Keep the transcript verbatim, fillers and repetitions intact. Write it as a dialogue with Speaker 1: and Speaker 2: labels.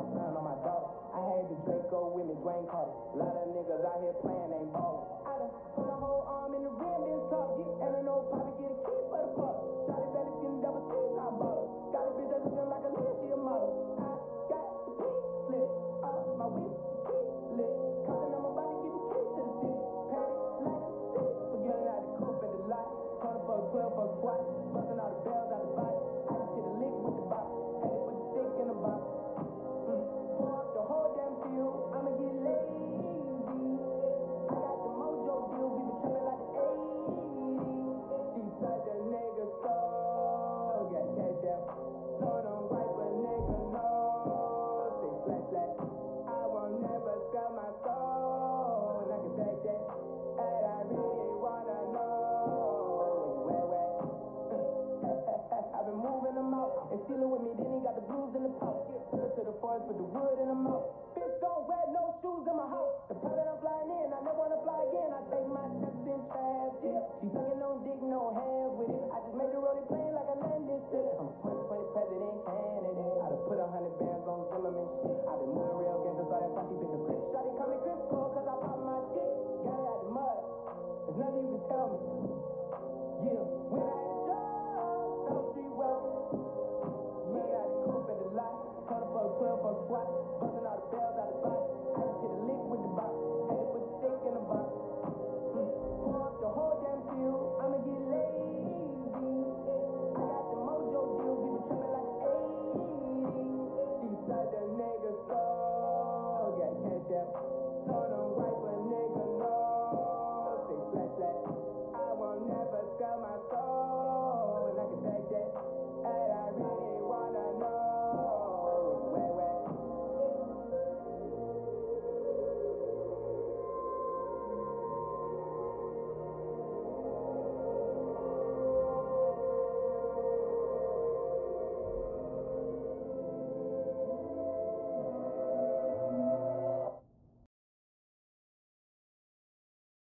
Speaker 1: son on my daughter. I had the Draco with me, Dwayne Carter. A lot of niggas out here playing, ain't ballin'. I done put my whole arm in the rim, been slaughter. And I know Poppy get a key for the party. Shotty belly skin double C's, I bought her. Got a bitch that looking like a little, she a model. I got the pink slip up my whip, key lit. Compton, I'm about to get the key to the city. Patty, like a city. Forgetting out the coupe at the lot. twenty for a twelve for a squat. Busting all the bells out the body. I just hit a lick with the box. Had to put the stick in the box. Mm. Pour up the whole damn field. I'ma get lazy. I got the mojo deal. We been trapping like the eighties. She said the nigga soul. Got the cash out. So don't wipe a nigga nose. Say slash slash. I won't never sell my soul. And I can back that. And I really wanna know where you at, where? I've been moving them out. And stealing with me, then he got the blues in the pouch. Took her to the forest, put the wood in the mouth. Bitch, don't wear no shoes in my house. The private I'm flying in, I never wanna fly again. I take my chances in traffic. She sucking on dick, no hands with it. I just made the rolling plane like a landing strip. I'm twenty twenty president candidate. I done put a hundred bands on Zimmerman shit. I been moving real gangster, so that's why she pick a grip. Shawty call me Chris Paul, cause I pop my shit. Got it out the mud. There's nothing you can tell me. Yeah, when I had a job, South Street wealthy. Yeah, I had the coupe at the lot. twenty for a twelve for a squat. Busting all the bells out the box. I just hit a lick with the box. Had to put the stick in the box. Mm. Pour up the whole damn field. I'ma get lazy. I got the mojo deals. We been trapping like the eighties. She said the nigga soul. Got the cash out.